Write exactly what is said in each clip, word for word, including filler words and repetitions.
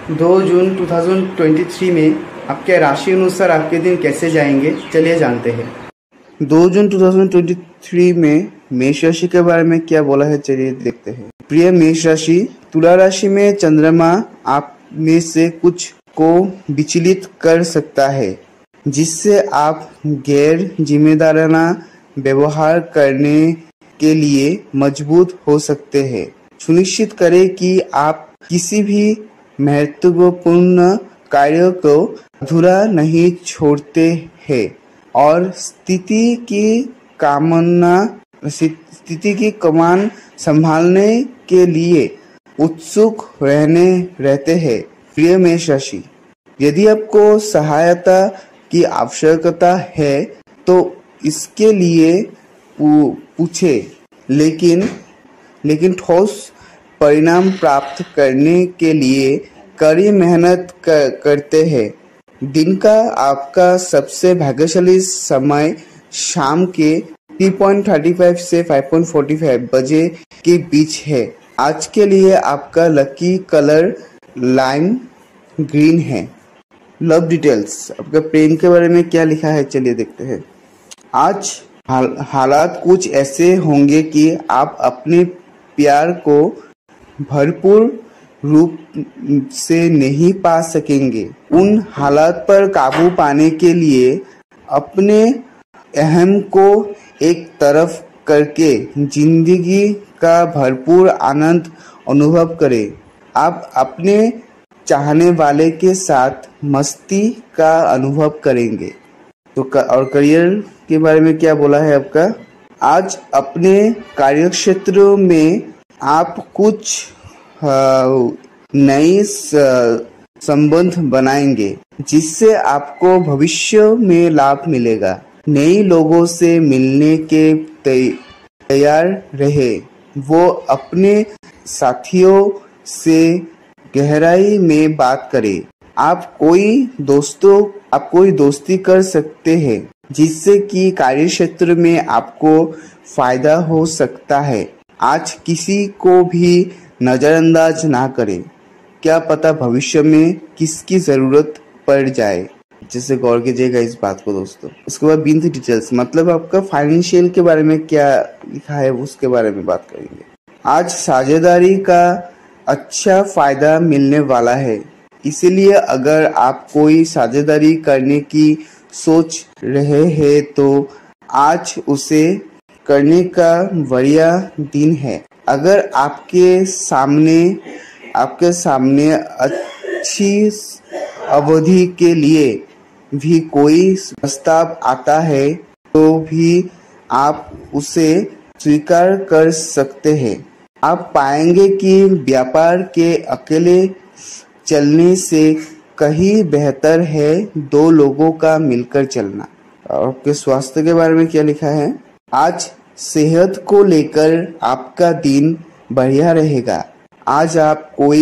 दो जून दो हज़ार तेईस में आपके राशि अनुसार आपके दिन कैसे जाएंगे, चलिए जानते हैं। दो जून दो हज़ार तेईस में मेष राशि के बारे में क्या बोला है, चलिए देखते हैं। प्रिय मेष राशि, तुला राशि में चंद्रमा आप में से कुछ को विचलित कर सकता है, जिससे आप गैर जिम्मेदाराना व्यवहार करने के लिए मजबूर हो सकते हैं। सुनिश्चित करें कि आप किसी भी महत्वपूर्ण कार्य को अधूरा नहीं छोड़ते हैं और स्थिति की कामना स्थिति की कमान संभालने के लिए उत्सुक रहने रहते हैं। प्रिय मेष राशि, यदि आपको सहायता की आवश्यकता है तो इसके लिए पूछे, लेकिन लेकिन ठोस परिणाम प्राप्त करने के लिए कड़ी मेहनत कर, करते हैं। दिन का आपका सबसे भाग्यशाली समय शाम के तीन पॉइंट तीन पाँच से पाँच पॉइंट चार पाँच बजे के बीच है। आज के लिए आपका लकी कलर लाइम ग्रीन है। लव डिटेल्स, आपका प्रेम के बारे में क्या लिखा है, चलिए देखते हैं। आज हाल, हालात कुछ ऐसे होंगे कि आप अपने प्यार को भरपूर रूप से नहीं पा सकेंगे। उन हालात पर काबू पाने के लिए अपने अहम को एक तरफ करके जिंदगी का भरपूर आनंद अनुभव करें। आप अपने चाहने वाले के साथ मस्ती का अनुभव करेंगे। तो और करियर के बारे में क्या बोला है आपका? आज अपने कार्यक्षेत्र में आप कुछ नए संबंध बनाएंगे, जिससे आपको भविष्य में लाभ मिलेगा। नए लोगों से मिलने के तैयार रहे। वो अपने साथियों से गहराई में बात करें। आप कोई दोस्तों आप कोई दोस्ती कर सकते हैं, जिससे कि कार्यक्षेत्र में आपको फायदा हो सकता है। आज किसी को भी नजरअंदाज ना करें, क्या पता भविष्य में किसकी जरूरत पड़ जाए। जैसे गौर कीजिएगा इस बात को दोस्तों। उसके बाद बिंद डिटेल्स, मतलब आपका फाइनेंशियल के बारे में क्या लिखा है उसके बारे में बात करेंगे। आज साझेदारी का अच्छा फायदा मिलने वाला है, इसीलिए अगर आप कोई साझेदारी करने की सोच रहे हैं तो आज उसे करने का बढ़िया दिन है। अगर आपके सामने आपके सामने अच्छी अवधि के लिए भी कोई प्रस्ताव आता है तो भी आप उसे स्वीकार कर सकते हैं। आप पाएंगे कि व्यापार के अकेले चलने से कहीं बेहतर है दो लोगों का मिलकर चलना। आपके स्वास्थ्य के बारे में क्या लिखा है? आज सेहत को लेकर आपका दिन बढ़िया रहेगा। आज आप कोई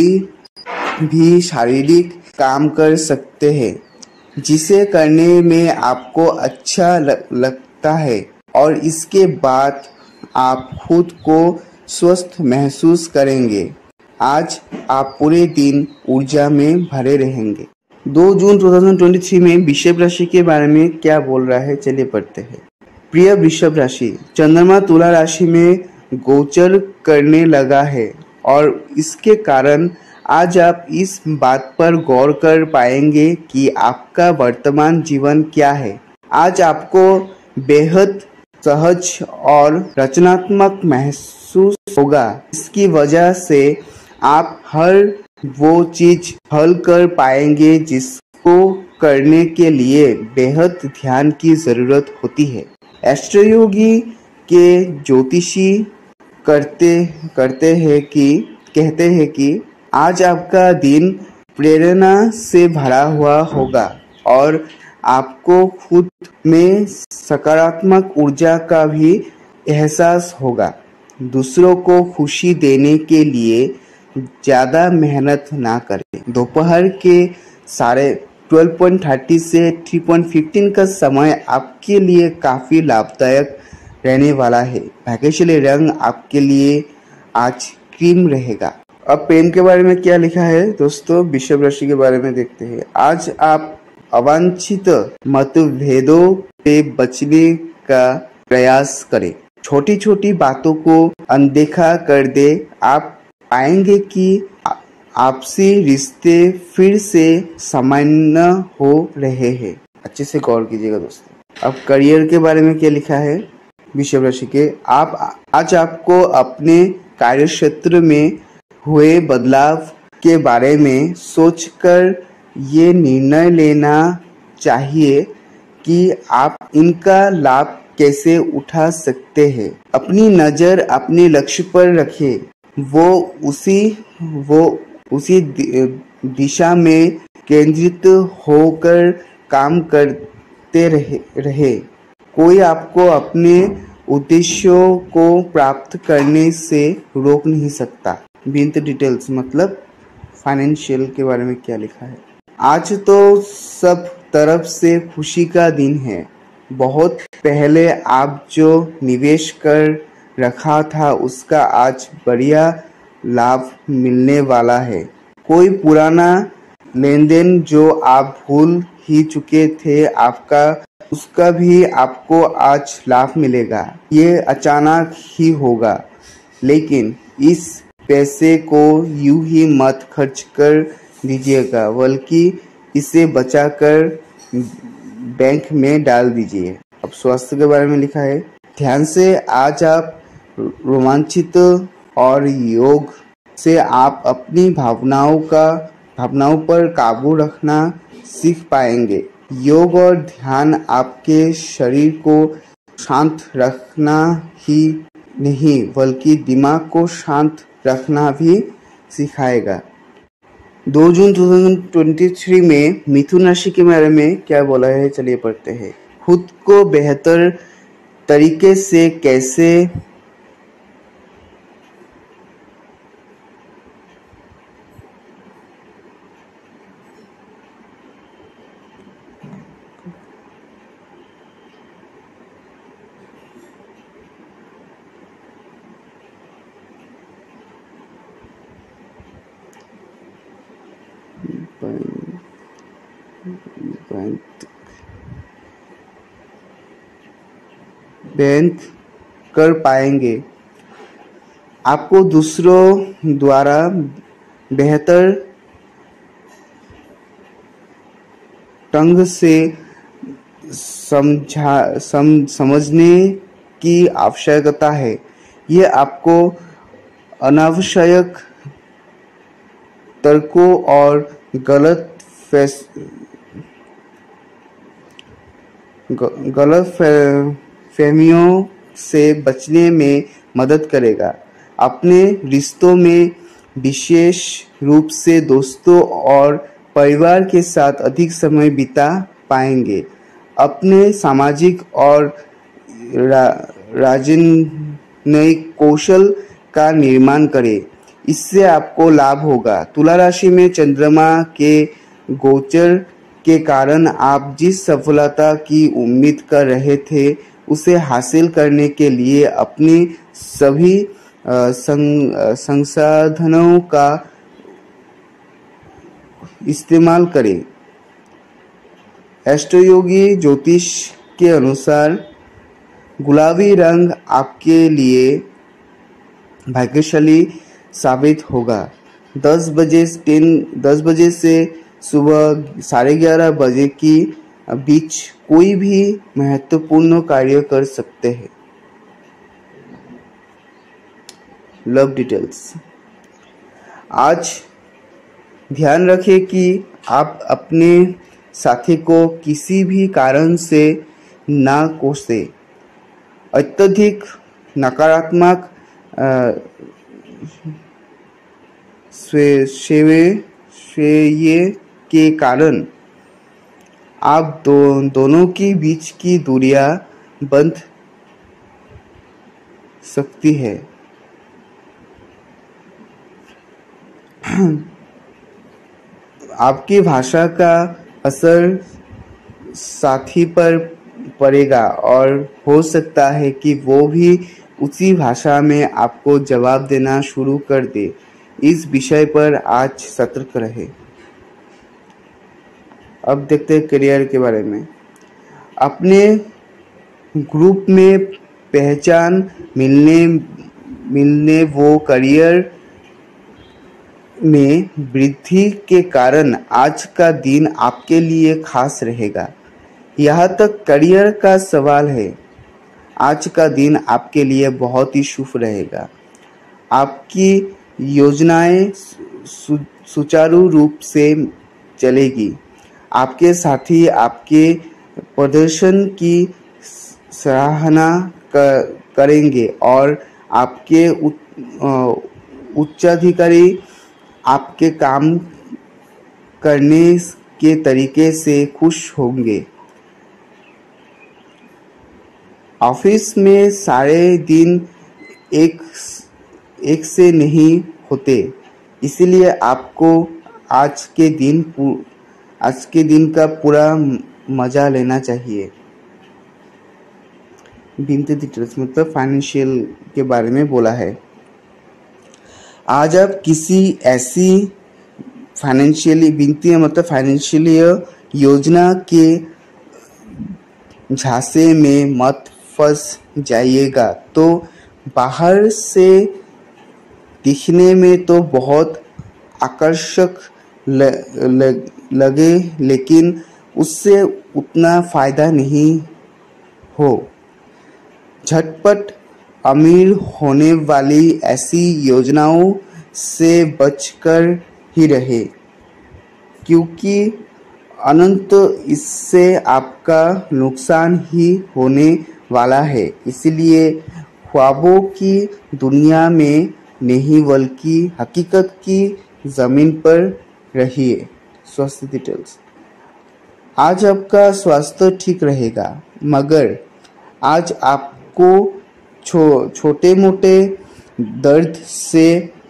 भी शारीरिक काम कर सकते हैं, जिसे करने में आपको अच्छा लगता है और इसके बाद आप खुद को स्वस्थ महसूस करेंगे। आज आप पूरे दिन ऊर्जा में भरे रहेंगे। दो जून दो हज़ार तेईस में वृषभ राशि के बारे में क्या बोल रहा है, चलिए पढ़ते हैं। प्रिय वृषभ राशि, चंद्रमा तुला राशि में गोचर करने लगा है और इसके कारण आज आप इस बात पर गौर कर पाएंगे कि आपका वर्तमान जीवन क्या है। आज आपको बेहद सहज और रचनात्मक महसूस होगा। इसकी वजह से आप हर वो चीज हल कर पाएंगे जिसको करने के लिए बेहद ध्यान की जरूरत होती है। एस्ट्रोयोगी के ज्योतिषी करते करते हैं कि कहते हैं कि आज आपका दिन प्रेरणा से भरा हुआ होगा और आपको खुद में सकारात्मक ऊर्जा का भी एहसास होगा। दूसरों को खुशी देने के लिए ज्यादा मेहनत ना करें। दोपहर के साढ़े बारह पॉइंट तीस से तीन पॉइंट पंद्रह का समय आपके लिए काफी लाभदायक रहने वाला है। भाग्यशाली रंग आपके लिए आज क्रीम रहेगा। अब प्रेम के बारे में क्या लिखा है दोस्तों, वृषभ राशि के बारे में देखते हैं। आज आप अवांछित मतभेदों पे बचने का प्रयास करें। छोटी छोटी बातों को अनदेखा कर दे। आप पाएंगे कि आपसी रिश्ते फिर से सामान्य हो रहे हैं। अच्छे से गौर कीजिएगा दोस्तों। अब करियर के बारे में क्या लिखा है वृषभ राशि के। आप आज आपको अपने कार्यक्षेत्र में हुए बदलाव के बारे में सोचकर ये निर्णय लेना चाहिए कि आप इनका लाभ कैसे उठा सकते हैं। अपनी नज़र अपने लक्ष्य पर रखें। वो उसी वो उसी दिशा में केंद्रित होकर काम करते रहे, रहे। कोई आपको अपने उद्देश्यों को प्राप्त करने से रोक नहीं सकता। विंथ डिटेल्स मतलब फाइनेंशियल के बारे में क्या लिखा है। आज तो सब तरफ से खुशी का दिन है। बहुत पहले आप जो निवेश कर रखा था उसका आज बढ़िया लाभ मिलने वाला है। कोई पुराना लेन देन जो आप भूल ही चुके थे आपका उसका भी आपको आज लाभ मिलेगा। ये अचानक ही होगा, लेकिन इस पैसे को यूं ही मत खर्च कर दीजिएगा, बल्कि इसे बचाकर बैंक में डाल दीजिए। अब स्वास्थ्य के बारे में लिखा है। ध्यान से आज आप रोमांचित और योग से आप अपनी भावनाओं का भावनाओं पर काबू रखना सीख पाएंगे। योग और ध्यान आपके शरीर को शांत रखना ही नहीं बल्कि दिमाग को शांत रखना भी सिखाएगा। दो जून दो हज़ार तेईस में मिथुन राशि के बारे में क्या बोला है, चलिए पढ़ते हैं। खुद को बेहतर तरीके से कैसे बैंक कर पाएंगे। आपको दूसरों द्वारा बेहतर ढंग से समझा सम, समझने की आवश्यकता है। ये आपको अनावश्यक तर्कों और गलत फैस गलत फहमियों से बचने में मदद करेगा। अपने रिश्तों में विशेष रूप से दोस्तों और परिवार के साथ अधिक समय बिता पाएंगे। अपने सामाजिक और रा, राजनयिक कौशल का निर्माण करें, इससे आपको लाभ होगा। तुला राशि में चंद्रमा के गोचर के कारण आप जिस सफलता की उम्मीद कर रहे थे उसे हासिल करने के लिए अपने सभी संसाधनों का इस्तेमाल करें। एस्ट्रोयोगी ज्योतिष के अनुसार गुलाबी रंग आपके लिए भाग्यशाली साबित होगा। दस बजे टेन दस बजे से सुबह साढ़े ग्यारह बजे की बीच कोई भी महत्वपूर्ण कार्य कर सकते हैं। Love details. आज ध्यान रखें कि आप अपने साथी को किसी भी कारण से ना कोसे। अत्यधिक नकारात्मक श्रेय के कारण आप दो, दोनों के बीच की दूरियां बन सकती है। आपकी भाषा का असर साथी पर पड़ेगा और हो सकता है कि वो भी उसी भाषा में आपको जवाब देना शुरू कर दे। इस विषय पर आज सतर्क रहे। अब देखते हैं करियर के बारे में। अपने ग्रुप में पहचान मिलने मिलने वो करियर में वृद्धि के कारण आज का दिन आपके लिए खास रहेगा। यहाँ तक करियर का सवाल है, आज का दिन आपके लिए बहुत ही शुभ रहेगा। आपकी योजनाएं सु, सुचारू रूप से चलेगी। आपके साथी आपके प्रदर्शन की सराहना कर, करेंगे और आपके उच्चाधिकारी आपके काम करने के तरीके से खुश होंगे। ऑफिस में सारे दिन एक एक से नहीं होते, इसलिए आपको आज के दिन आज के दिन का पूरा मजा लेना चाहिए। वित्तीय डिटेल्स मतलब फाइनेंशियल के बारे में बोला है। आज आप किसी ऐसी फाइनेंशियली वित्तीय मतलब फाइनेंशियली योजना के झांसे में मत फंस जाइएगा। तो बाहर से दिखने में तो बहुत आकर्षक ल, ल, लगे, लेकिन उससे उतना फायदा नहीं हो। झटपट अमीर होने वाली ऐसी योजनाओं से बचकर ही रहे, क्योंकि अनंत इससे आपका नुकसान ही होने वाला है। इसलिए ख्वाबों की दुनिया में नहीं बल्कि हकीकत की ज़मीन पर रहिए। स्वास्थ्य डिटेल्स। आज आपका स्वास्थ्य ठीक रहेगा, मगर आज आपको छो, छोटे मोटे दर्द से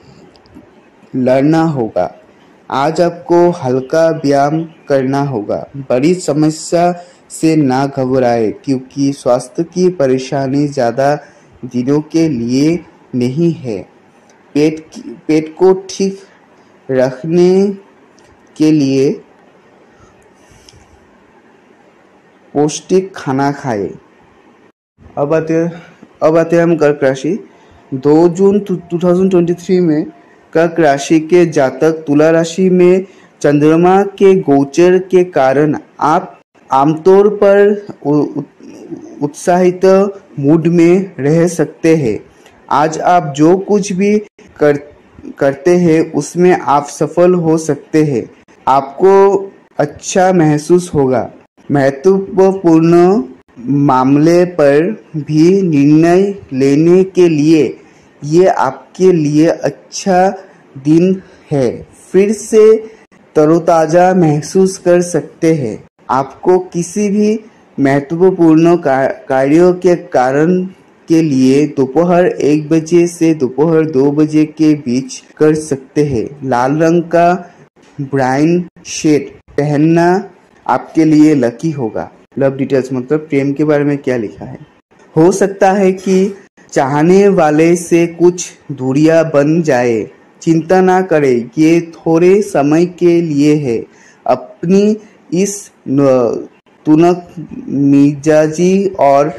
लड़ना होगा। आज आपको हल्का व्यायाम करना होगा। बड़ी समस्या से ना घबराए, क्योंकि स्वास्थ्य की परेशानी ज़्यादा दिनों के लिए नहीं है। पेट पेट को ठीक रखने के लिए पौष्टिक खाना खाएं। अब आते अब आते हैं हम कर्क राशि। दो जून दो हज़ार तेईस में कर्क राशि के जातक तुला राशि में चंद्रमा के गोचर के कारण आप आमतौर पर उत्साहित मूड में रह सकते हैं। आज आप जो कुछ भी कर, करते हैं उसमें आप सफल हो सकते हैं। आपको अच्छा महसूस होगा। महत्वपूर्ण मामले पर भी निर्णय लेने के लिए ये आपके लिए अच्छा दिन है। फिर से तरोताजा महसूस कर सकते हैं। आपको किसी भी महत्वपूर्ण कार्यों के कारण के लिए दोपहर एक बजे से दोपहर दो बजे के बीच कर सकते हैं। लाल रंग का ब्राउन शर्ट पहनना आपके लिए लकी होगा। लव डिटेल्स मतलब प्रेम के बारे में क्या लिखा है। हो सकता है कि चाहने वाले से कुछ दूरियां बन जाए। चिंता ना करें, ये थोड़े समय के लिए है। अपनी इस तुनक मिजाजी और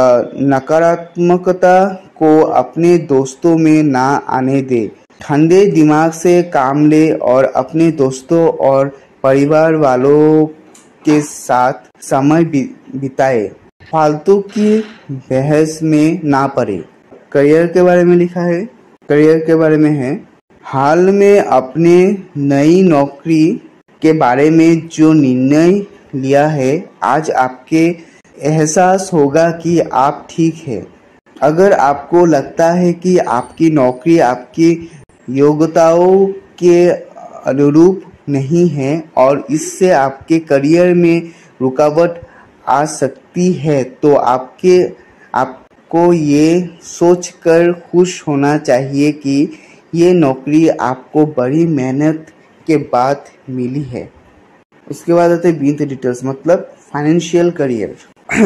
नकारात्मकता को अपने दोस्तों में ना आने दे। ठंडे दिमाग से काम ले और अपने दोस्तों और परिवार वालों के साथ समय बिताए। फालतू की बहस में ना पड़े। करियर के बारे में लिखा है। करियर के बारे में है, हाल में अपने नई नौकरी के बारे में जो निर्णय लिया है, आज आपके एहसास होगा कि आप ठीक है। अगर आपको लगता है कि आपकी नौकरी आपकी योग्यताओं के अनुरूप नहीं है और इससे आपके करियर में रुकावट आ सकती है, तो आपके आपको ये सोचकर खुश होना चाहिए कि ये नौकरी आपको बड़ी मेहनत के बाद मिली है। उसके बाद आते हैं वित्तीय डिटेल्स मतलब फाइनेंशियल करियर।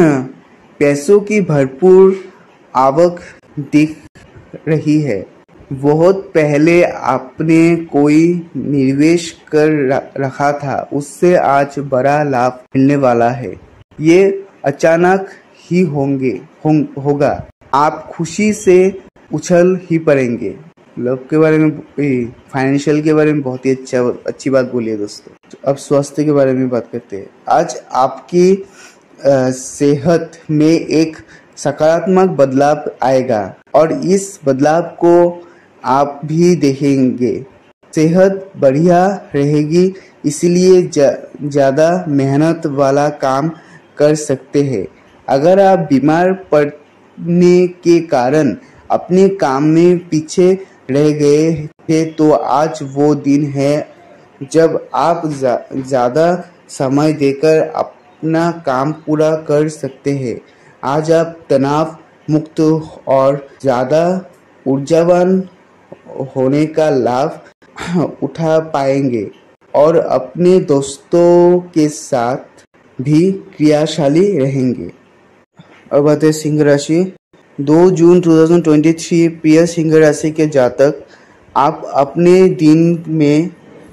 पैसों की भरपूर आवक दिख रही है। बहुत पहले आपने कोई निवेश कर रखा था, उससे आज बड़ा लाभ मिलने वाला है। ये अचानक ही होंगे हों, होगा। आप खुशी से उछल ही पड़ेंगे। लव के बारे में, फाइनेंशियल के बारे में बहुत ही अच्छा अच्छी बात बोली है दोस्तों। अब स्वास्थ्य के बारे में बात करते हैं। आज आपकी आ, सेहत में एक सकारात्मक बदलाव आएगा और इस बदलाव को आप भी देखेंगे। सेहत बढ़िया रहेगी, इसलिए ज़्यादा मेहनत वाला काम कर सकते हैं। अगर आप बीमार पड़ने के कारण अपने काम में पीछे रह गए थे, तो आज वो दिन है जब आप ज़्यादा समय देकर अपना काम पूरा कर सकते हैं। आज आप तनाव मुक्त और ज़्यादा ऊर्जावान होने का लाभ उठा पाएंगे और अपने दोस्तों के साथ भी क्रियाशाली रहेंगे। अब आते हैं सिंह राशि। दो जून दो हज़ार तेईस प्रिय सिंह राशि के जातक, आप अपने दिन में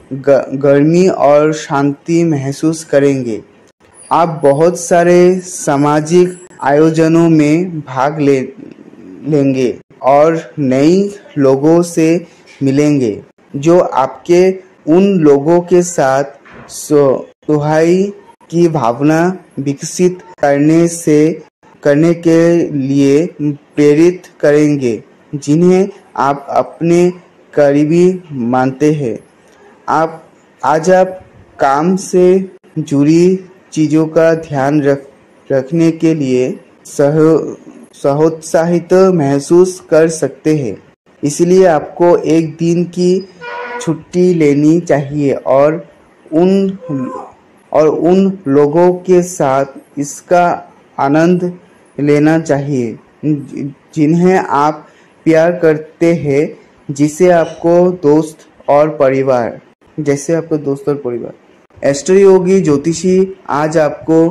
गर्मी और शांति महसूस करेंगे। आप बहुत सारे सामाजिक आयोजनों में भाग ले लेंगे और नए लोगों से मिलेंगे जो आपके उन लोगों के साथ सुहाई की भावना विकसित करने से करने के लिए प्रेरित करेंगे, जिन्हें आप अपने करीबी मानते हैं। आप आज आप काम से जुड़ी चीज़ों का ध्यान रख रखने के लिए सह सहोत्साहित महसूस कर सकते हैं, इसलिए आपको एक दिन की छुट्टी लेनी चाहिए और उन और उन लोगों के साथ इसका आनंद लेना चाहिए जिन्हें आप प्यार करते हैं, जिसे आपको दोस्त और परिवार जैसे आपको दोस्त और परिवार। एस्ट्रो योगी ज्योतिषी आज आपको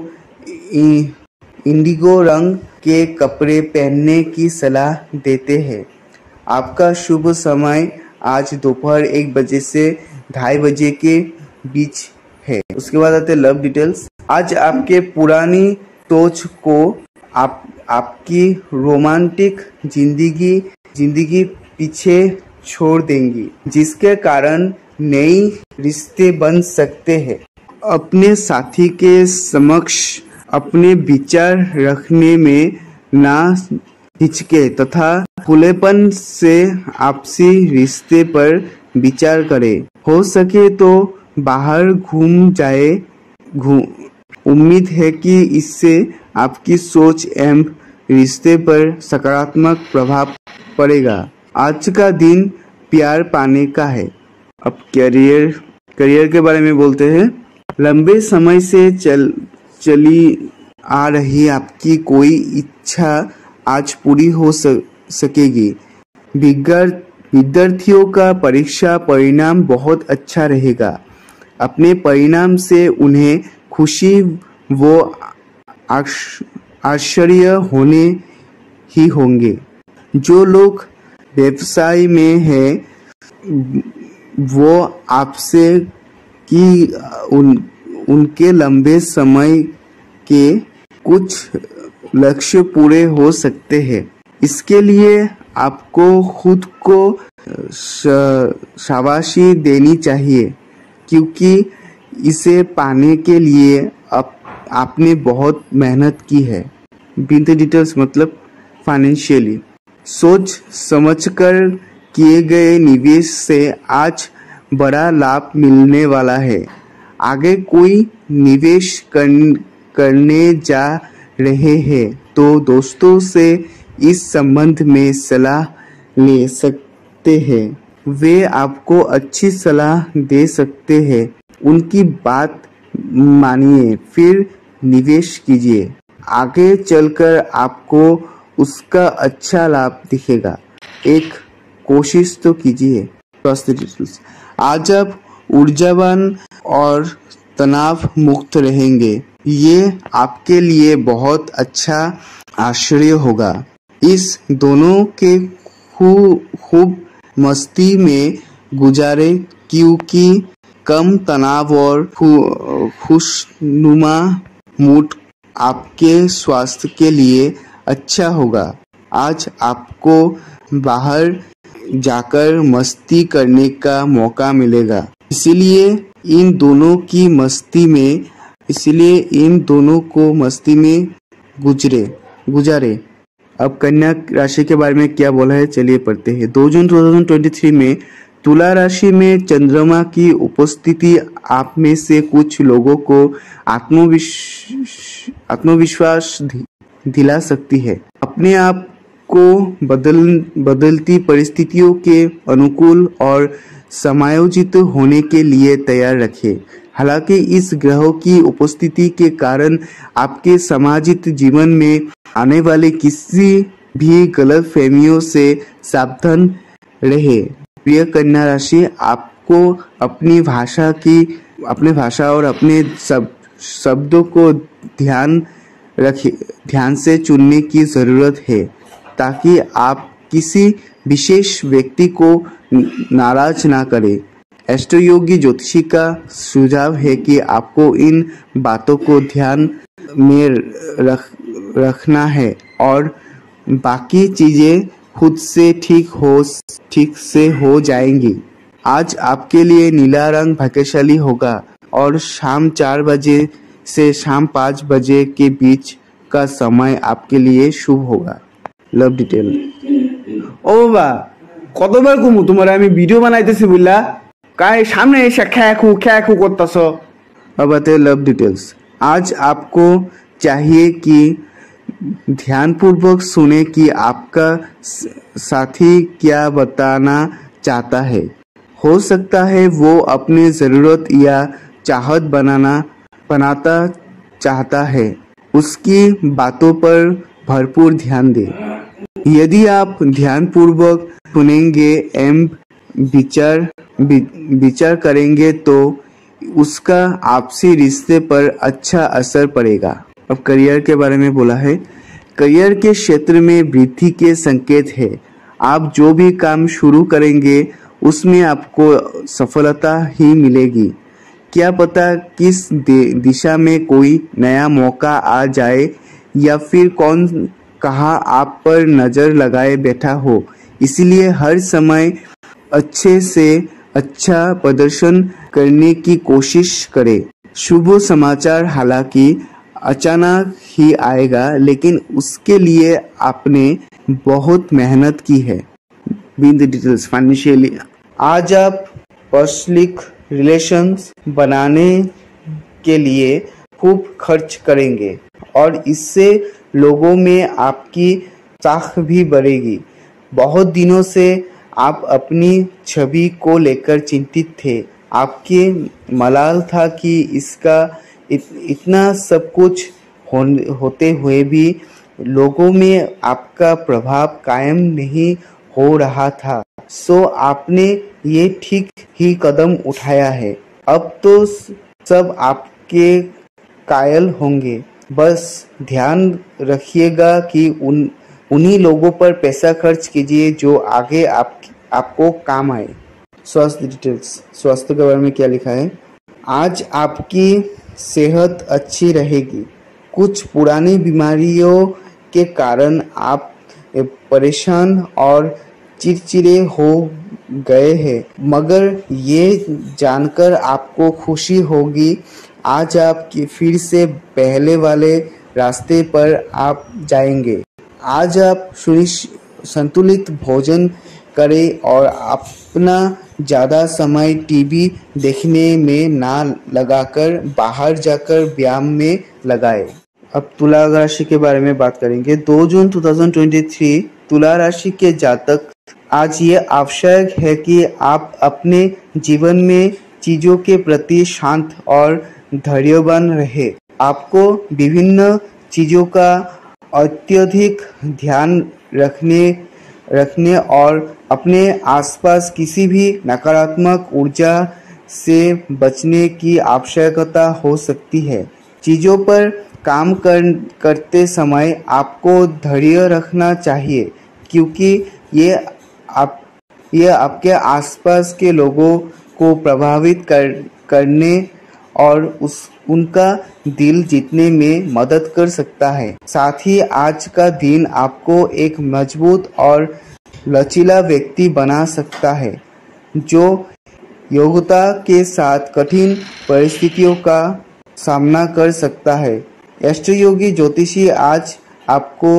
इंडिगो रंग के कपड़े पहनने की सलाह देते हैं। आपका शुभ समय आज दोपहर एक बजे से ढाई बजे के बीच है। उसके बाद आते हैं लव डिटेल्स। आज आपके पुरानी सोच को आप आपकी रोमांटिक जिंदगी जिंदगी पीछे छोड़ देंगी, जिसके कारण नए रिश्ते बन सकते हैं। अपने साथी के समक्ष अपने विचार रखने में ना हिचके तथा खुलेपन से आपसी रिश्ते पर विचार करें। हो सके तो बाहर घूम जाए। उम्मीद है कि इससे आपकी सोच एवं रिश्ते पर सकारात्मक प्रभाव पड़ेगा। आज का दिन प्यार पाने का है। अब करियर करियर के बारे में बोलते हैं। लंबे समय से चल चली आ रही आपकी कोई इच्छा आज पूरी हो सकेगी। विद्यार्थियों का परीक्षा परिणाम बहुत अच्छा रहेगा। अपने परिणाम से उन्हें खुशी वो आश्चर्य होने ही होंगे। जो लोग व्यवसाय में हैं, वो आपसे कि उन उनके लंबे समय के कुछ लक्ष्य पूरे हो सकते हैं। इसके लिए आपको खुद को शाबाशी देनी चाहिए, क्योंकि इसे पाने के लिए आप आपने बहुत मेहनत की है। बिंते डिटेल्स मतलब फाइनेंशियली सोच समझकर किए गए निवेश से आज बड़ा लाभ मिलने वाला है। आगे कोई निवेश कर, करने जा रहे हैं तो दोस्तों से इस संबंध में सलाह ले सकते हैं। वे आपको अच्छी सलाह दे सकते हैं। उनकी बात मानिए, फिर निवेश कीजिए। आगे चलकर आपको उसका अच्छा लाभ दिखेगा। एक कोशिश तो कीजिए। आज आप ऊर्जावान और तनाव मुक्त रहेंगे। ये आपके लिए बहुत अच्छा आश्चर्य होगा। इस दोनों के खूब मस्ती में गुजारे, क्योंकि कम तनाव और खुशनुमा मूड आपके स्वास्थ्य के लिए अच्छा होगा। आज आपको बाहर जाकर मस्ती करने का मौका मिलेगा, इसलिए इन दोनों की मस्ती में इसलिए इन दोनों को मस्ती में गुजरे गुजारे। अब कन्या राशि के बारे में क्या बोला है, चलिए पढ़ते हैं। दो जून दो हज़ार तेईस में तुला राशि में चंद्रमा की उपस्थिति आप में से कुछ लोगों को आत्मविश्वास आत्मविश्वास दिला सकती है। अपने आप को बदल बदलती परिस्थितियों के अनुकूल और समायोजित होने के लिए तैयार रखें। हालांकि इस ग्रहों की उपस्थिति के कारण आपके सामाजिक जीवन में आने वाले किसी भी गलत फहमियों से सावधान रहे। प्रिय कन्या राशि, आपको अपनी भाषा की अपने भाषा और अपने सब शब्दों को ध्यान रखे ध्यान से चुनने की जरूरत है, ताकि आप किसी विशेष व्यक्ति को नाराज ना करें। एस्ट्रोयोगी ज्योतिषी का सुझाव है कि आपको इन बातों को ध्यान में रख रखना है और बाकी चीजें खुद से ठीक हो ठीक से हो जाएंगी। आज आपके लिए नीला रंग भाग्यशाली होगा और शाम चार बजे से शाम पाँच बजे के बीच का समय आपके लिए शुभ होगा। Love detail. ও বাবা, কতবার কমু তোমার আমি ভিডিও বানাইতেছি বুঝলা, কাই সামনে এসে খ্যাখু খ্যাখু করতেছো। अब आते हैं लव डिटेल्स। आज आपको चाहिए कि ध्यानपूर्वक सुने कि आपका साथी क्या बताना चाहता है। हो सकता है वो अपनी ज़रूरत या चाहत बनाना बनाता चाहता है, उसकी बातों पर भरपूर ध्यान दें। यदि आप ध्यानपूर्वक सुनेंगे एवं विचार विचार करेंगे तो उसका आपसी रिश्ते पर अच्छा असर पड़ेगा। अब करियर के बारे में बोला है। करियर के क्षेत्र में वृद्धि के संकेत है। आप जो भी काम शुरू करेंगे उसमें आपको सफलता ही मिलेगी। क्या पता किस दिशा में कोई नया मौका आ जाए या फिर कौन कहाँ आप पर नजर लगाए बैठा हो, इसलिए हर समय अच्छे से अच्छा प्रदर्शन करने की कोशिश करें। शुभ समाचार हालांकि अचानक ही आएगा, लेकिन उसके लिए आपने बहुत मेहनत की है। विद डिटेल्स फाइनेंशियली, आज आप पर्सनल रिलेशंस बनाने के लिए खूब खर्च करेंगे और इससे लोगों में आपकी साख भी बढ़ेगी। बहुत दिनों से आप अपनी छवि को लेकर चिंतित थे। आपके मलाल था कि इसका इत, इतना सब कुछ हो, होते हुए भी लोगों में आपका प्रभाव कायम नहीं हो रहा था। सो आपने ये ठीक ही कदम उठाया है। अब तो सब आपके कायल होंगे। बस ध्यान रखिएगा कि उन उन्हीं लोगों पर पैसा खर्च कीजिए जो आगे आप आपको काम आए। स्वास्थ्य डिटेल्स। स्वास्थ्य के बारे में क्या लिखा है। आज आपकी सेहत अच्छी रहेगी। कुछ पुरानी बीमारियों के कारण आप परेशान और चिड़चिड़े हो गए हैं, मगर ये जानकर आपको खुशी होगी आज आप फिर से पहले वाले रास्ते पर आप जाएंगे। आज आप संतुलित भोजन करें और अपना ज़्यादा समय टीवी देखने में ना लगाकर बाहर जाकर व्यायाम में लगाएं। अब तुला राशि के बारे में बात करेंगे। दो जून दो हज़ार तेईस तुला राशि के जातक, आज ये आवश्यक है कि आप अपने जीवन में चीज़ों के प्रति शांत और धैर्यवान रहे। आपको विभिन्न चीज़ों का अत्यधिक ध्यान रखने रखने और अपने आसपास किसी भी नकारात्मक ऊर्जा से बचने की आवश्यकता हो सकती है। चीज़ों पर काम कर करते समय आपको धैर्य रखना चाहिए, क्योंकि ये आप यह आपके आसपास के लोगों को प्रभावित कर करने और उस उनका दिल जीतने में मदद कर सकता है। साथ ही आज का दिन आपको एक मजबूत और लचीला व्यक्ति बना सकता है जो योग्यता के साथ कठिन परिस्थितियों का सामना कर सकता है। एस्ट्रोयोगी ज्योतिषी आज आपको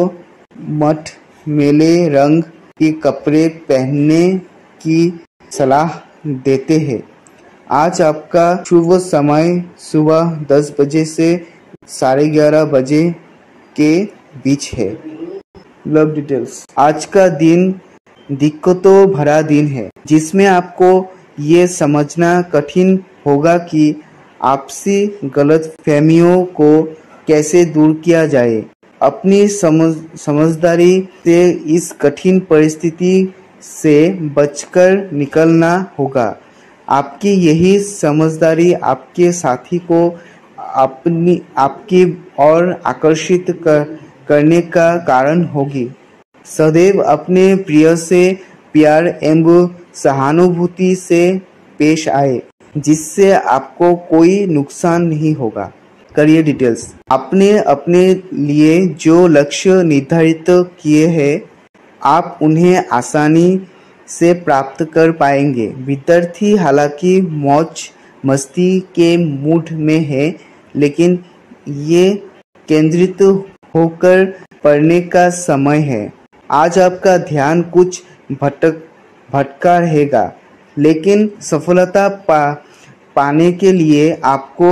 मटमैले रंग के कपड़े पहनने की सलाह देते हैं। आज आपका शुभ समय सुबह दस बजे से साढ़े ग्यारह बजे के बीच है। Love details. आज का दिन दिक्कतों भरा दिन है जिसमें आपको ये समझना कठिन होगा कि आपसी गलतफहमियों को कैसे दूर किया जाए। अपनी समझ समझदारी से इस कठिन परिस्थिति से बचकर निकलना होगा। आपकी यही समझदारी आपके साथी को अपनी आपकी ओर आकर्षित कर, करने का कारण होगी। सदैव अपने प्रिय से प्यार एवं सहानुभूति से पेश आए जिससे आपको कोई नुकसान नहीं होगा। Career details. आपने अपने लिए जो लक्ष्य निर्धारित किए हैं आप उन्हें आसानी से प्राप्त कर पाएंगे। विद्यार्थी हालांकि मौज मस्ती के मूड में है लेकिन ये केंद्रित होकर पढ़ने का समय है। आज आपका ध्यान कुछ भटक भटका रहेगा लेकिन सफलता पा पाने के लिए आपको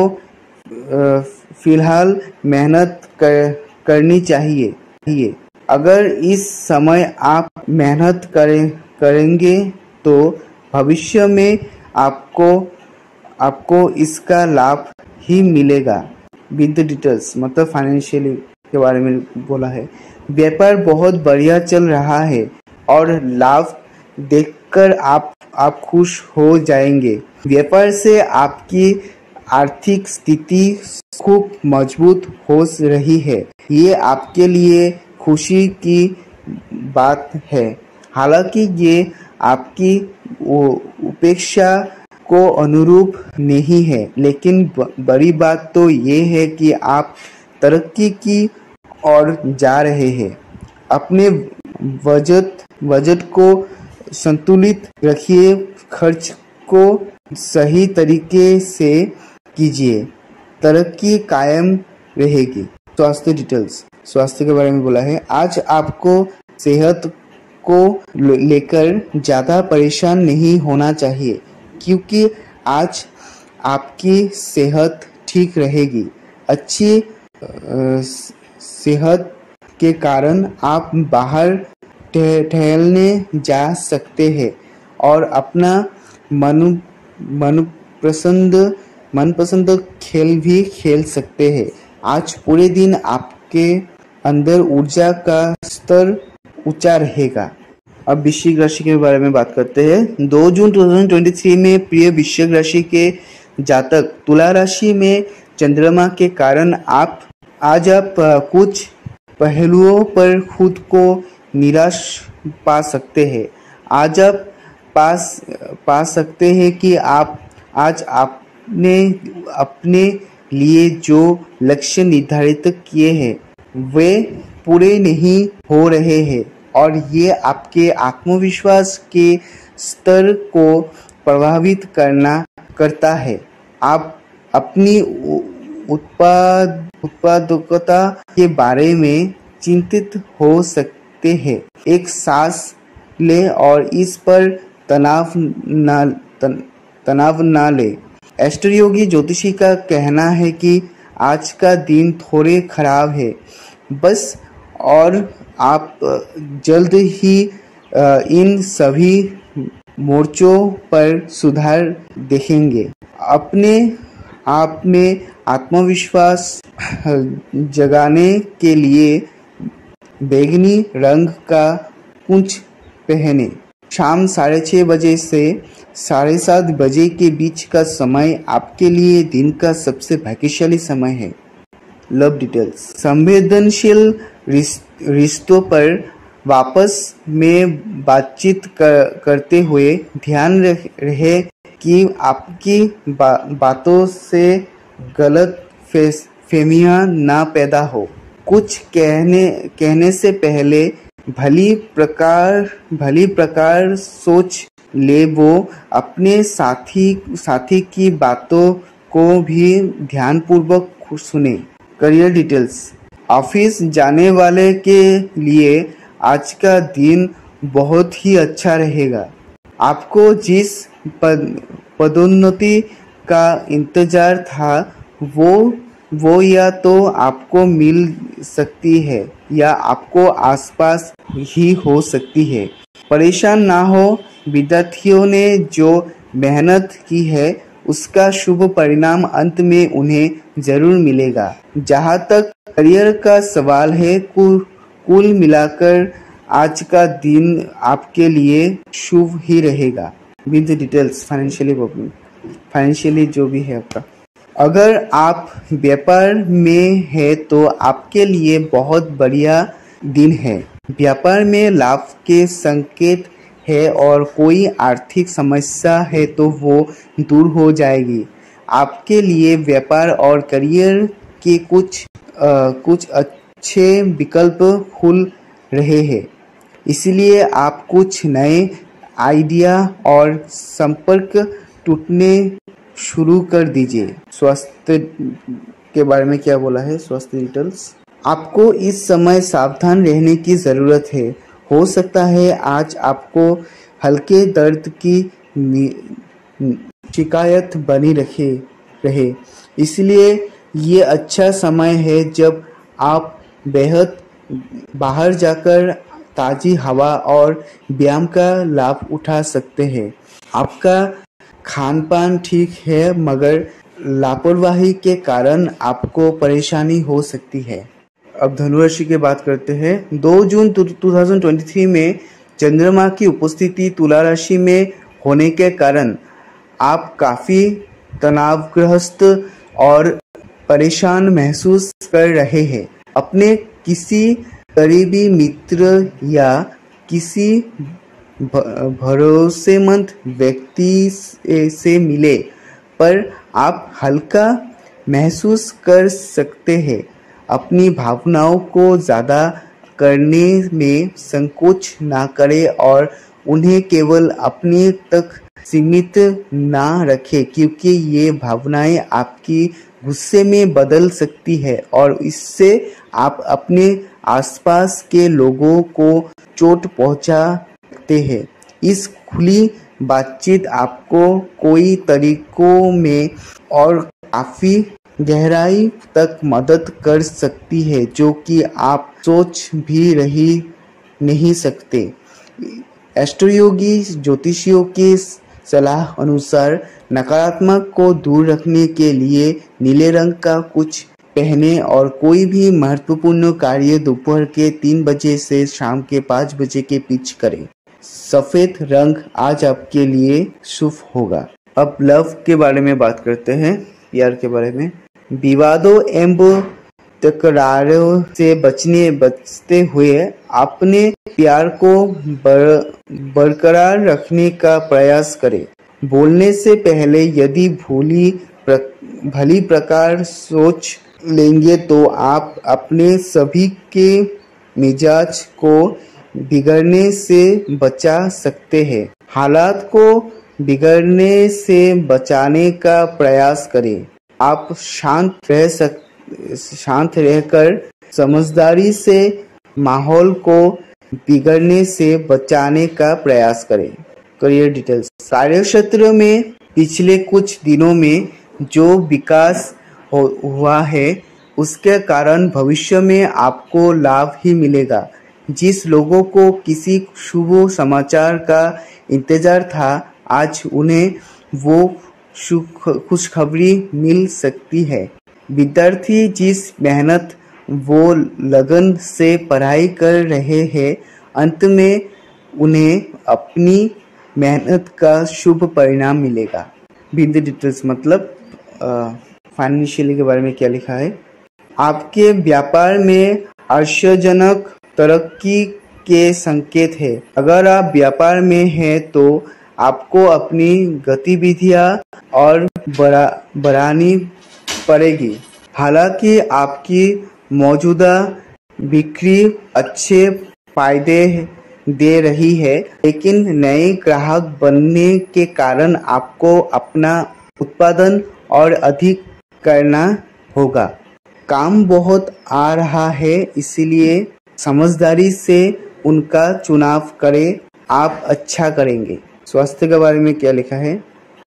फिलहाल मेहनत कर, करनी चाहिए। अगर इस समय आप मेहनत करें करेंगे तो भविष्य में आपको आपको इसका लाभ ही मिलेगा। विद डिटेल्स मतलब फाइनेंशियली के बारे में बोला है। व्यापार बहुत बढ़िया चल रहा है और लाभ देखकर आप आप खुश हो जाएंगे। व्यापार से आपकी आर्थिक स्थिति खूब मजबूत हो रही है। ये आपके लिए खुशी की बात है। हालांकि ये आपकी उपेक्षा को अनुरूप नहीं है लेकिन बड़ी बात तो ये है कि आप तरक्की की ओर जा रहे हैं। अपने बजट बजट को संतुलित रखिए। खर्च को सही तरीके से कीजिए। तरक्की कायम रहेगी। स्वास्थ्य डिटेल्स। स्वास्थ्य के बारे में बोला है। आज आपको सेहत को लेकर ज़्यादा परेशान नहीं होना चाहिए क्योंकि आज आपकी सेहत ठीक रहेगी। अच्छी सेहत के कारण आप बाहर टहलने जा सकते हैं और अपना मन मनपसंद मनपसंद खेल भी खेल सकते हैं। आज पूरे दिन आपके अंदर ऊर्जा का स्तर ऊंचा रहेगा। अब वृश्चिक राशि के बारे में बात करते हैं। दो जून दो हज़ार तेईस में प्रिय वृश्चिक राशि के जातक तुला राशि में चंद्रमा के कारण आप आज आप कुछ पहलुओं पर खुद को निराश पा सकते हैं। आज आप पास पा सकते हैं कि आप आज आपने अपने लिए जो लक्ष्य निर्धारित किए हैं वे पूरे नहीं हो रहे हैं और ये आपके आत्मविश्वास के स्तर को प्रभावित करना करता है। आप अपनी उत्पाद उत्पादकता के बारे में चिंतित हो सकते हैं। एक सांस ले और इस पर तनाव न तन, तनाव न ले। एस्ट्रोयोगी ज्योतिषी का कहना है कि आज का दिन थोड़े खराब है बस और आप जल्द ही इन सभी मोर्चों पर सुधार देखेंगे। अपने आप में आत्मविश्वास जगाने के लिए बैंगनी रंग का कुछ पहने। शाम साढ़े छः बजे से साढ़े सात बजे के बीच का समय आपके लिए दिन का सबसे भाग्यशाली समय है। Love details. संवेदनशील रिश्तों पर वापस में बातचीत कर, करते हुए ध्यान रहे कि आपकी बा, बातों से गलत फहमियां ना पैदा हो। कुछ कहने कहने से पहले भली प्रकार भली प्रकार सोच ले, वो अपने साथी साथी की बातों को भी ध्यानपूर्वक सुने। Career details. ऑफिस जाने वाले के लिए आज का दिन बहुत ही अच्छा रहेगा। आपको जिस पद, पदोन्नति का इंतजार था वो वो या तो आपको मिल सकती है या आपको आसपास ही हो सकती है। परेशान ना हो, विद्यार्थियों ने जो मेहनत की है उसका शुभ परिणाम अंत में उन्हें जरूर मिलेगा। जहाँ तक करियर का सवाल है, कुल कुल मिलाकर आज का दिन आपके लिए शुभ ही रहेगा। विद डिटेल्स फाइनेंशियली फाइनेंशियली जो भी है आपका। अगर आप व्यापार में है तो आपके लिए बहुत बढ़िया दिन है। व्यापार में लाभ के संकेत है और कोई आर्थिक समस्या है तो वो दूर हो जाएगी। आपके लिए व्यापार और करियर के कुछ आ, कुछ अच्छे विकल्प खुल रहे हैं, इसलिए आप कुछ नए आइडिया और संपर्क टूटने शुरू कर दीजिए। स्वास्थ्य के बारे में क्या बोला है? स्वास्थ्य डिटेल्स। आपको इस समय सावधान रहने की ज़रूरत है। हो सकता है आज आपको हल्के दर्द की शिकायत बनी रखे रहे, इसलिए ये अच्छा समय है जब आप बेहद बाहर जाकर ताज़ी हवा और व्यायाम का लाभ उठा सकते हैं। आपका खान पान ठीक है, मगर लापरवाही के कारण आपको परेशानी हो सकती है। अब धनु राशि की बात करते हैं। दो जून दो हज़ार तेईस में चंद्रमा की उपस्थिति तुला राशि में होने के कारण आप काफ़ी तनावग्रस्त और परेशान महसूस कर रहे हैं। अपने किसी करीबी मित्र या किसी भरोसेमंद व्यक्ति से मिले पर आप हल्का महसूस कर सकते हैं। अपनी भावनाओं को ज़्यादा करने में संकोच ना करें और उन्हें केवल अपने तक सीमित ना रखें, क्योंकि ये भावनाएं आपकी गुस्से में बदल सकती है और इससे आप अपने आसपास के लोगों को चोट पहुंचा सकते हैं। इस खुली बातचीत आपको कई तरीकों में और काफ़ी गहराई तक मदद कर सकती है, जो कि आप सोच भी रही नहीं सकते। एस्ट्रोयोगी ज्योतिषियों की सलाह अनुसार नकारात्मक को दूर रखने के लिए नीले रंग का कुछ पहने और कोई भी महत्वपूर्ण कार्य दोपहर के तीन बजे से शाम के पाँच बजे के बीच करें। सफ़ेद रंग आज आपके लिए शुभ होगा। अब लव के बारे में बात करते हैं, प्यार के बारे में। विवादों एवं तकरारों से बचने बचते हुए अपने प्यार को बर, बरकरार रखने का प्रयास करें। बोलने से पहले यदि भूली प्र, भली प्रकार सोच लेंगे तो आप अपने सभी के मिजाज को बिगड़ने से बचा सकते हैं। हालात को बिगड़ने से बचाने का प्रयास करें। आप शांत रह सक शांत रहकर समझदारी से माहौल को बिगड़ने से बचाने का प्रयास करें। Career details. कार्य क्षेत्र में पिछले कुछ दिनों में जो विकास हुआ है उसके कारण भविष्य में आपको लाभ ही मिलेगा। जिस लोगों को किसी शुभ समाचार का इंतजार था, आज उन्हें वो खुशखबरी मिल सकती है। विद्यार्थी जिस मेहनत वो लगन से पढ़ाई कर रहे हैं, अंत में उन्हें अपनी मेहनत का शुभ परिणाम मिलेगा। विद डिटेल्स मतलब फाइनेंशियली के बारे में क्या लिखा है। आपके व्यापार में आश्चर्यजनक तरक्की के संकेत है। अगर आप व्यापार में हैं तो आपको अपनी गतिविधियां और बढ़ा बढ़ानी पड़ेगी। हालांकि आपकी मौजूदा बिक्री अच्छे फायदे दे रही है, लेकिन नए ग्राहक बनने के कारण आपको अपना उत्पादन और अधिक करना होगा। काम बहुत आ रहा है, इसलिए समझदारी से उनका चुनाव करें, आप अच्छा करेंगे। स्वास्थ्य के बारे में क्या लिखा है?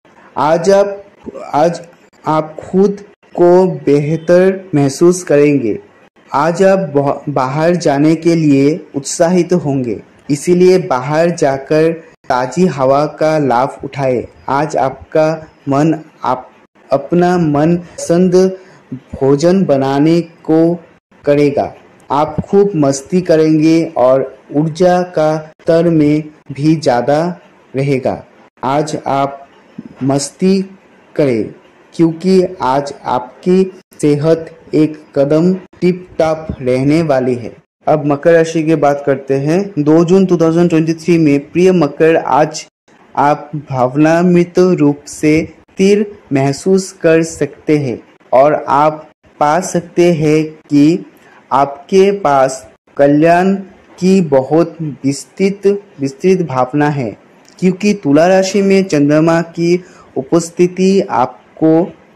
आज आप आज आप खुद को बेहतर महसूस करेंगे। आज आप बाहर जाने के लिए उत्साहित होंगे, इसीलिए बाहर जाकर ताजी हवा का लाभ उठाएं। आज आपका मन आप अपना मन पसंद भोजन बनाने को करेगा। आप खूब मस्ती करेंगे और ऊर्जा का स्तर में भी ज़्यादा रहेगा। आज आप मस्ती करें क्योंकि आज आपकी सेहत एक कदम टिप टॉप रहने वाली है। अब मकर राशि की बात करते हैं। दो जून दो हज़ार तेईस में प्रिय मकर, आज आप भावनात्मक रूप से स्थिर महसूस कर सकते हैं और आप पा सकते हैं कि आपके पास कल्याण की बहुत विस्तृत विस्तृत भावना है, क्योंकि तुला राशि में चंद्रमा की उपस्थिति आपको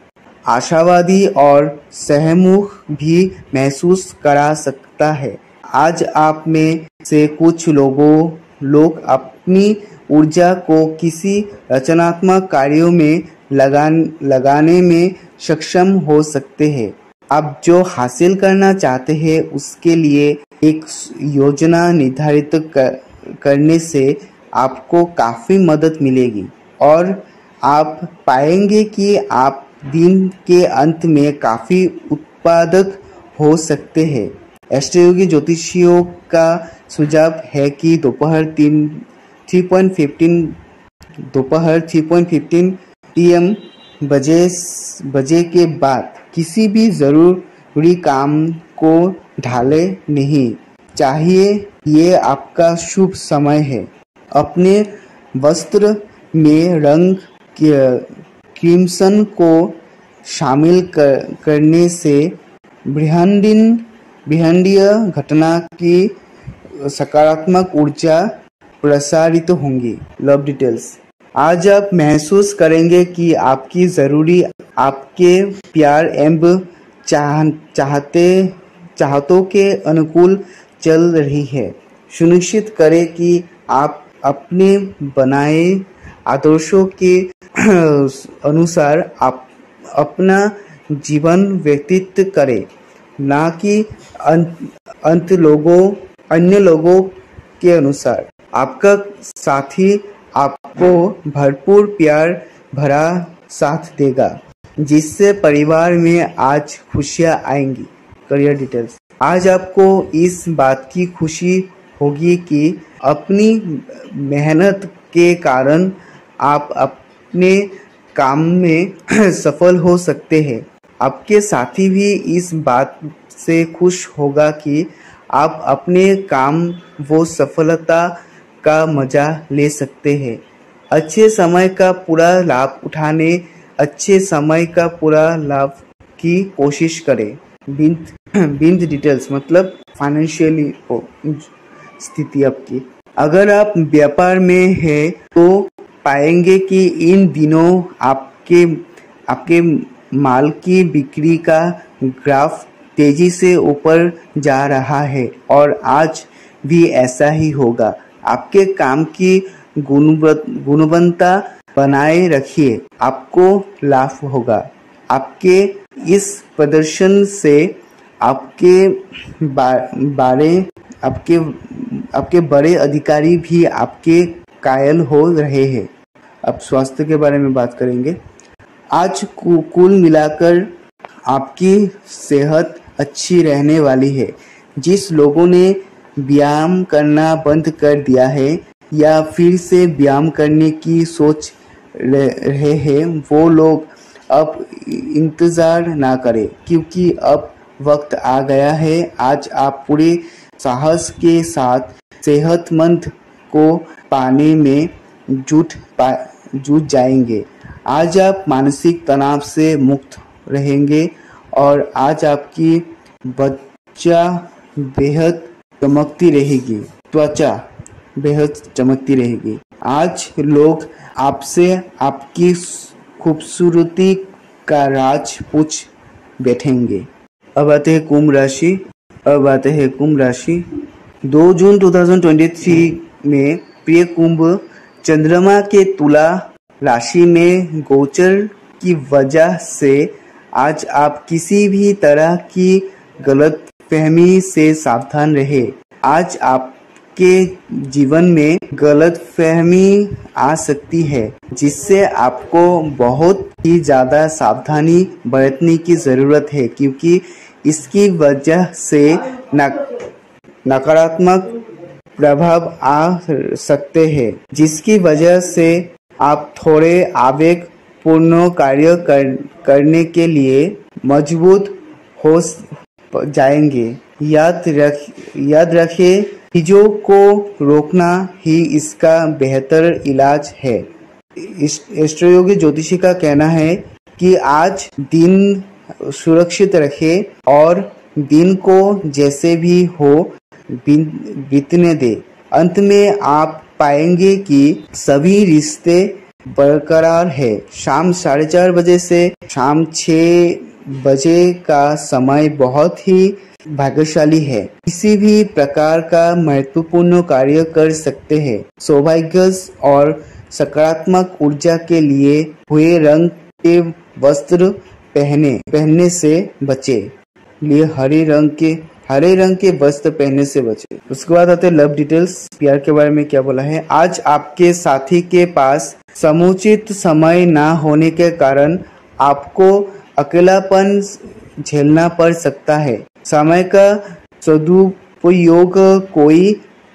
आशावादी और सहमुख भी महसूस करा सकता है। आज आप में से कुछ लोगों लोग अपनी ऊर्जा को किसी रचनात्मक कार्यों में लगान, लगाने में सक्षम हो सकते हैं। आप जो हासिल करना चाहते हैं उसके लिए एक योजना निर्धारित कर, करने से आपको काफ़ी मदद मिलेगी और आप पाएंगे कि आप दिन के अंत में काफ़ी उत्पादक हो सकते हैं। एस्ट्रोयोगी ज्योतिषियों का सुझाव है कि दोपहर तीन थ्री पॉइंट फिफ्टीन दोपहर three point fifteen P M बजे बजे के बाद किसी भी ज़रूरी काम को ढाले नहीं चाहिए। ये आपका शुभ समय है। अपने वस्त्र में रंग क्रिम्सन को शामिल कर, करने से बृहंडिन बृहंडीय घटना की सकारात्मक ऊर्जा प्रसारित होंगी। Love details. आज आप महसूस करेंगे कि आपकी ज़रूरी आपके प्यार एवं चाह चाहते चाहतों के अनुकूल चल रही है। सुनिश्चित करें कि आप अपने बनाए आदर्शों के अनुसार आप अपना जीवन व्यतीत करें, ना कि अंत लोगों अन्य लोगों के अनुसार। आपका साथी आपको भरपूर प्यार भरा साथ देगा, जिससे परिवार में आज खुशियां आएंगी। Career details. आज आपको इस बात की खुशी होगी कि अपनी मेहनत के कारण आप अपने काम में सफल हो सकते हैं। आपके साथी भी इस बात से खुश होगा कि आप अपने काम वो सफलता का मजा ले सकते हैं। अच्छे समय का पूरा लाभ उठाने अच्छे समय का पूरा लाभ की कोशिश करें। बिंद बिंद डिटेल्स मतलब फाइनेंशियली स्थिति आपकी। अगर आप व्यापार में हैं तो पाएंगे कि इन दिनों आपके आपके माल की बिक्री का ग्राफ तेजी से ऊपर जा रहा है और आज भी ऐसा ही होगा। आपके काम की गुणवत्ता बनाए रखिए, आपको लाभ होगा। आपके इस प्रदर्शन से आपके बा, बारे आपके आपके बड़े अधिकारी भी आपके कायल हो रहे हैं। अब स्वास्थ्य के बारे में बात करेंगे। आज कुल मिलाकर आपकी सेहत अच्छी रहने वाली है। जिस लोगों ने व्यायाम करना बंद कर दिया है या फिर से व्यायाम करने की सोच रहे हैं, वो लोग अब इंतज़ार ना करें, क्योंकि अब वक्त आ गया है। आज आप पूरे साहस के साथ सेहतमंद को पाने में जुट पा जुट जाएंगे। आज आप मानसिक तनाव से मुक्त रहेंगे और आज आपकी त्वचा बेहद चमकती रहेगी त्वचा बेहद चमकती रहेगी। आज लोग आपसे आपकी खूबसूरती का राज पूछ बैठेंगे। अब आते हैं कुंभ राशि अब आते हैं कुंभ राशि दो जून दो हज़ार तेईस में प्रिय कुंभ, चंद्रमा के तुला राशि में गोचर की वजह से आज आप किसी भी तरह की गलत फहमी से सावधान रहे। आज आपके जीवन में गलत फहमी आ सकती है जिससे आपको बहुत ही ज़्यादा सावधानी बरतने की ज़रूरत है, क्योंकि इसकी वजह से नकारात्मक प्रभाव आ सकते हैं, जिसकी वजह से आप थोड़े आवेग पूर्ण कार्य कर, करने के लिए मजबूत हो जाएंगे। याद रख याद रखें, चीजों को रोकना ही इसका बेहतर इलाज है। एस्ट्रोयोगी ज्योतिषी का कहना है कि आज दिन सुरक्षित रखें और दिन को जैसे भी हो बीतने दे। अंत में आप पाएंगे कि सभी रिश्ते बरकरार है। शाम साढ़े चार बजे से शाम छह बजे का समय बहुत ही भाग्यशाली है। किसी भी प्रकार का महत्वपूर्ण कार्य कर सकते हैं। सौभाग्य और सकारात्मक ऊर्जा के लिए हुए रंग के वस्त्र पहने पहनने से बचे लिए हरे रंग के हरे रंग के वस्त्र पहनने से बचे। उसके बाद आते लव डिटेल्स। प्यार के बारे में क्या बोला है। आज आपके साथी के पास समुचित समय ना होने के कारण आपको अकेलापन झेलना पड़ सकता है। समय का सदुपयोग कोई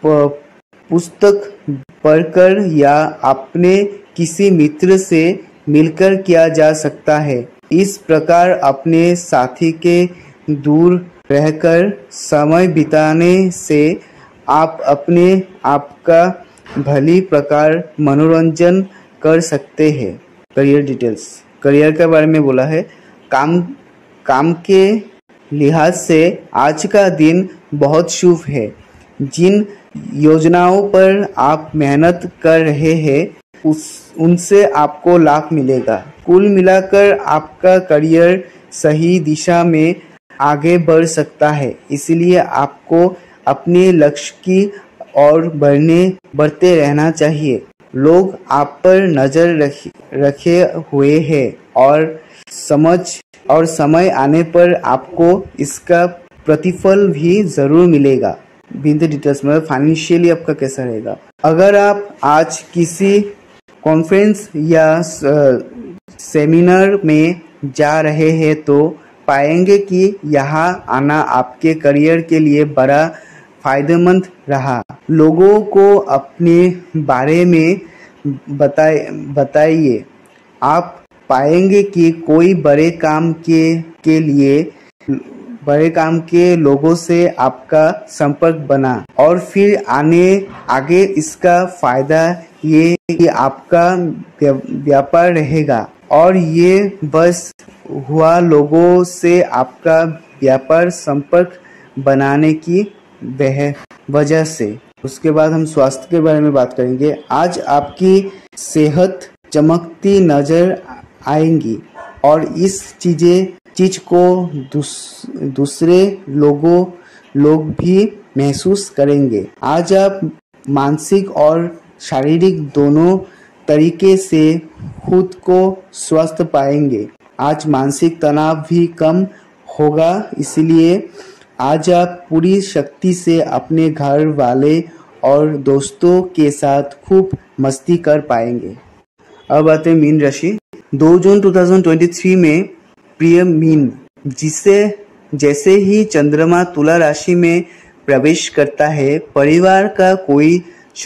पुस्तक पढ़कर या अपने किसी मित्र से मिलकर किया जा सकता है। इस प्रकार अपने साथी के दूर रहकर समय बिताने से आप अपने आप का भली प्रकार मनोरंजन कर सकते हैं। Career details. करियर के बारे में बोला है। काम काम के लिहाज से आज का दिन बहुत शुभ है। जिन योजनाओं पर आप मेहनत कर रहे हैं उस उनसे आपको लाभ मिलेगा। कुल मिलाकर आपका करियर सही दिशा में आगे बढ़ सकता है, इसलिए आपको अपने लक्ष्य की ओर बढ़ने बढ़ते रहना चाहिए। लोग आप पर नजर रखे रखे हुए हैं और समझ और समय आने पर आपको इसका प्रतिफल भी जरूर मिलेगा। बिंदु डिटेल्स में फाइनेंशियली आपका कैसा रहेगा। अगर आप आज किसी कॉन्फ्रेंस या सेमिनार में जा रहे हैं तो पाएंगे कि यहाँ आना आपके करियर के लिए बड़ा फायदेमंद रहा। लोगों को अपने बारे में बताए बताइए। आप पाएंगे कि कोई बड़े काम के के लिए बड़े काम के लोगों से आपका संपर्क बना और फिर आने आगे इसका फायदा ये कि आपका व्यापार रहेगा और ये बस हुआ लोगों से आपका व्यापार संपर्क बनाने की वजह से। उसके बाद हम स्वास्थ्य के बारे में बात करेंगे। आज आपकी सेहत चमकती नजर आएंगी और इस चीजें चीज को दूस, दूसरे लोगों लोग भी महसूस करेंगे। आज आप मानसिक और शारीरिक दोनों तरीके से खुद को स्वस्थ पाएंगे। आज मानसिक तनाव भी कम होगा, इसलिए आज आप पूरी शक्ति से अपने घर वाले और दोस्तों के साथ खूब मस्ती कर पाएंगे। अब आते मीन राशि। दो जून दो हज़ार तेईस में प्रिय मीन, जिसे जैसे ही चंद्रमा तुला राशि में प्रवेश करता है, परिवार का कोई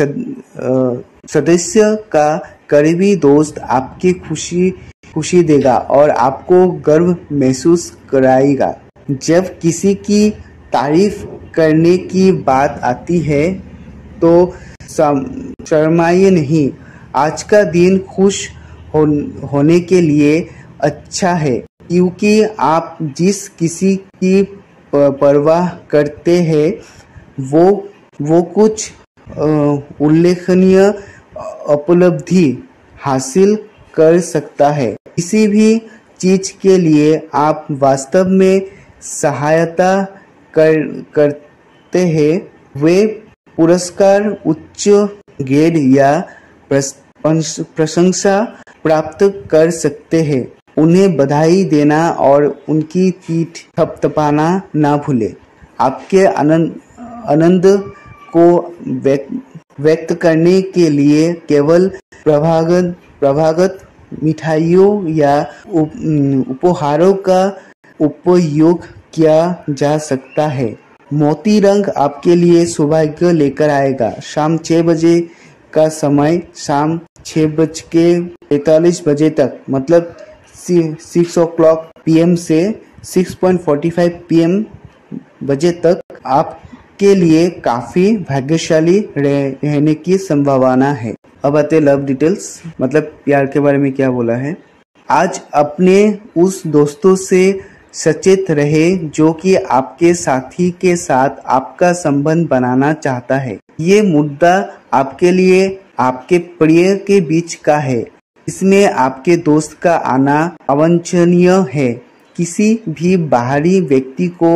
सदस्य का करीबी दोस्त आपकी खुशी खुशी देगा और आपको गर्व महसूस कराएगा। जब किसी की तारीफ करने की बात आती है तो सम- शर्माइए नहीं। आज का दिन खुश हो, होने के लिए अच्छा है, क्योंकि आप जिस किसी की प- परवाह करते हैं वो वो कुछ अ, उल्लेखनीय उपलब्धि हासिल कर सकता है। किसी भी चीज के लिए आप वास्तव में सहायता कर करते हैं, वे पुरस्कार, उच्च ग्रेड या प्रस- प्रशंसा प्राप्त कर सकते हैं। उन्हें बधाई देना और उनकी पीठ थपथपाना ना भूलें। आपके आनंद आनंद को व्यक्त व्यक्त करने के लिए केवल प्रभागत प्रभागत मिठाइयों या उप, उपहारों का उपयोग किया जा सकता है। मोती रंग आपके लिए सौभाग्य लेकर आएगा। शाम छह बजे का समय, शाम छह बज के पैतालीस बजे तक, मतलब six o'clock P M से six point forty five P M बजे तक आपके लिए काफी भाग्यशाली रह, रहने की संभावना है। अब आते लव डिटेल्स, मतलब प्यार के बारे में क्या बोला है। आज अपने उस दोस्तों से सचेत रहे जो कि आपके साथी के साथ आपका संबंध बनाना चाहता है। ये मुद्दा आपके लिए आपके प्रिय के बीच का है। इसमें आपके दोस्त का आना अवांछनीय है। किसी भी बाहरी व्यक्ति को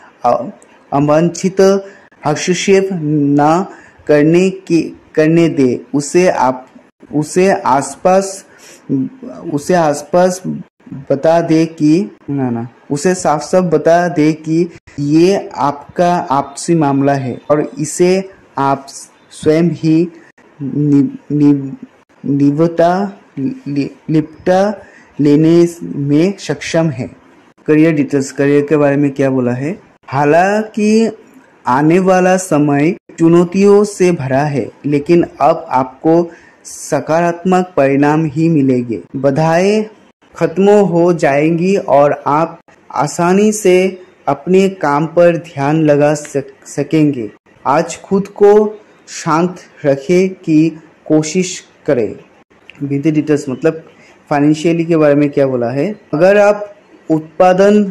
अवांछित हस्तक्षेप न करने की करने दे। उसे आप उसे आसपास उसे आसपास बता दे कि ना ना उसे साफ साफ बता दे कि ये आपका आपसी मामला है और इसे आप स्वयं ही नि, नि, निवता लि, लिपटा लेने में सक्षम है। करियर डिटेल्स, करियर के बारे में क्या बोला है। हालांकि आने वाला समय चुनौतियों से भरा है, लेकिन अब आपको सकारात्मक परिणाम ही मिलेंगे। बाधाएं खत्म हो जाएंगी और आप आसानी से अपने काम पर ध्यान लगा सक, सकेंगे। आज खुद को शांत रखने की कोशिश करें। वित्तीय डिटेल्स, मतलब फाइनेंशियली के बारे में क्या बोला है। अगर आप उत्पादन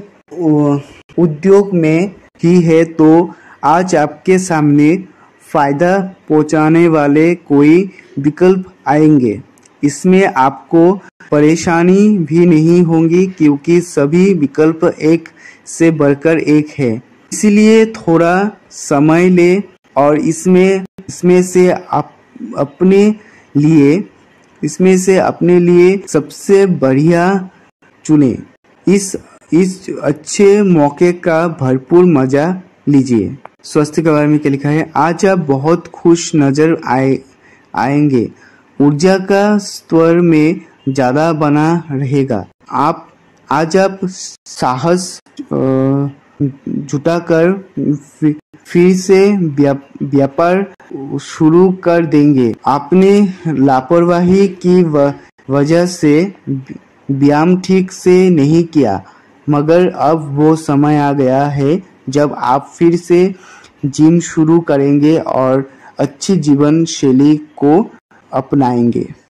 उद्योग में ही है तो आज आपके सामने फायदा पहुंचाने वाले कोई विकल्प आएंगे। इसमें आपको परेशानी भी नहीं होगी, क्योंकि सभी विकल्प एक से बढ़कर एक है। इसलिए थोड़ा समय ले और इसमें इसमें से आप अपने लिए इसमें से अपने लिए सबसे बढ़िया चुने। इस इस अच्छे मौके का भरपूर मजा लीजिए। स्वास्थ्य के बारे में क्या लिखा है। आज आप बहुत खुश नजर आए आएंगे। ऊर्जा का स्तर में ज्यादा बना रहेगा। आप आज आप साहस जुटाकर फिर से व्यापार शुरू कर देंगे। आपने लापरवाही की वजह से व्यायाम ठीक से नहीं किया, मगर अब वो समय आ गया है जब आप फिर से जिम शुरू करेंगे और अच्छी जीवन शैली को अपनाएंगे।